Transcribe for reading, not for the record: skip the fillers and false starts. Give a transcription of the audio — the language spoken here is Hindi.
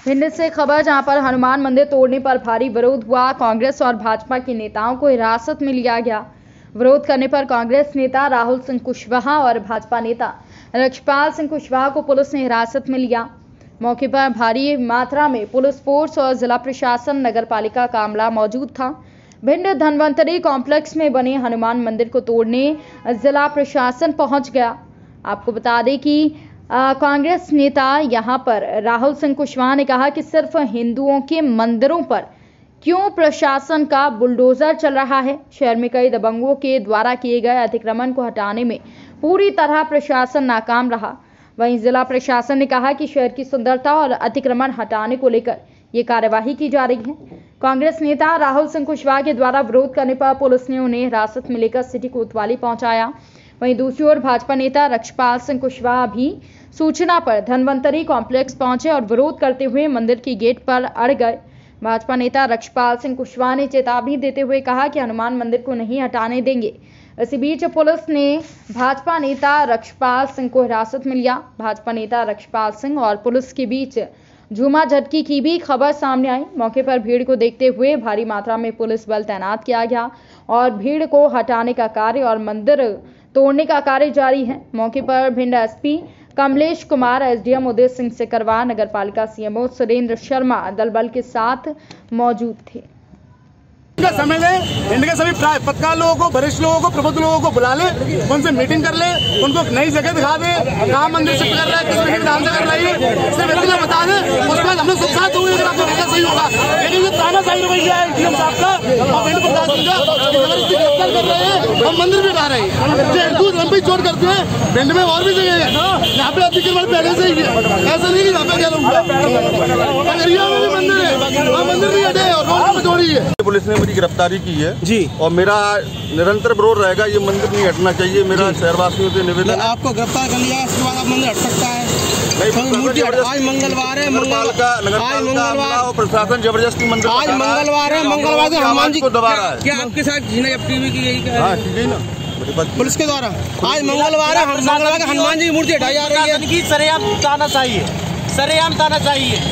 भिंड से खबर, जहां पर हनुमान मंदिर तोड़ने पर भारी विरोध हुआ। कांग्रेस और भाजपा के नेताओं को हिरासत में लिया गया। विरोध करने पर कांग्रेस नेता राहुल सिंह कुशवाहा और भाजपा नेता रक्षपाल सिंह कुशवाहा को पुलिस ने हिरासत में लिया। मौके पर भारी मात्रा में पुलिस फोर्स और जिला प्रशासन, नगर पालिका का अमला मौजूद था। भिंड धन्वंतरी कॉम्प्लेक्स में बने हनुमान मंदिर को तोड़ने जिला प्रशासन पहुंच गया। आपको बता दें कि कांग्रेस नेता यहां पर राहुल सिंह कुशवाहा ने कहा कि सिर्फ हिंदुओं के मंदिरों पर क्यों प्रशासन का बुलडोजर चल रहा है। शहर में कई दबंगों के द्वारा किए गए अतिक्रमण को हटाने में पूरी तरह प्रशासन नाकाम रहा। वहीं जिला प्रशासन ने कहा कि शहर की सुंदरता और अतिक्रमण हटाने को लेकर ये कार्यवाही की जा रही है। कांग्रेस नेता राहुल सिंह कुशवाहा के द्वारा विरोध करने पर पुलिस ने उन्हें हिरासत में लेकर सिटी कोतवाली पहुंचाया। वहीं दूसरी ओर भाजपा नेता रक्षपाल सिंह कुशवाहा भी सूचना पर धन्वंतरी कॉम्प्लेक्स पहुंचे और विरोध करते हुए मंदिर की गेट पर अड़ गए। भाजपा नेता रक्षपाल सिंह कुशवाहा ने चेतावनी देते हुए कहा कि हनुमान मंदिर को नहीं हटाने देंगे। इसी बीच पुलिस ने भाजपा नेता रक्षपाल सिंह को हिरासत में लिया। भाजपा नेता रक्षपाल सिंह और पुलिस के बीच झूमाझटकी की भी खबर सामने आई। मौके पर भीड़ को देखते हुए भारी मात्रा में पुलिस बल तैनात किया गया और भीड़ को हटाने का कार्य और मंदिर तोड़ने का कार्य जारी है। मौके पर Bhind SP Kamlesh Kumar, SDM Uday Singh Sikarwa, Nagar Palika CMO Surendra Sharma दल बल के साथ मौजूद थे। समय ले, भिंड के सभी पत्रकार लोगों को, वरिष्ठ लोगों को, प्रबुद्ध लोगों को बुला ले, उनसे मीटिंग कर ले, उनको नई जगह दिखा दे, कहाँ मंदिर शिफ्ट कर रहा है, किस विधान से कर रही है, इससे व्यक्ति को बता दे। उसके बाद हम लोग सब साथ होंगे, अगर आपको ऐसा सही होगा। लेकिन ये तानाशाही रवैया है डीएम साहब का और भिंड प्रशासन का, जबरदस्ती गिरफ्तार कर रहे हैं और मंदिर भी ढा रहे हैं। दूध लंबी चोट करते हैं। भिंड में और भी जगह है यहाँ पे अतिक्रमण पहले से ही है, ऐसा नहीं कि यहाँ पे कह रहूँगा। अगरिया में भी मंदिर है, वहाँ मंदिर भी हटे और रोड पर जोड़ी है। पुलिस ने मेरी गिरफ्तारी की है जी, और मेरा निरंतर विरोध रहेगा। ये मंदिर नहीं हटना चाहिए। मेरा शहरवासियों से निवेदन है। आपको गिरफ्तार कर लिया, इसके बाद आप मंदिर हट सकता है। आज मंगलवार है, मंगलवार और प्रशासन जबरदस्ती मंदिर, आज मंगलवार है, मंगलवार को हनुमान जी को दबा रहा है। क्या आपके साथ टीवी की यही हाँ, ठीक ना पुलिस के द्वारा आज मंगलवार है, मंगलवार को हनुमान जी की मूर्ति हटाई जा रही है। सरेआम तानाशाही है, सरेआम तानाशाही है।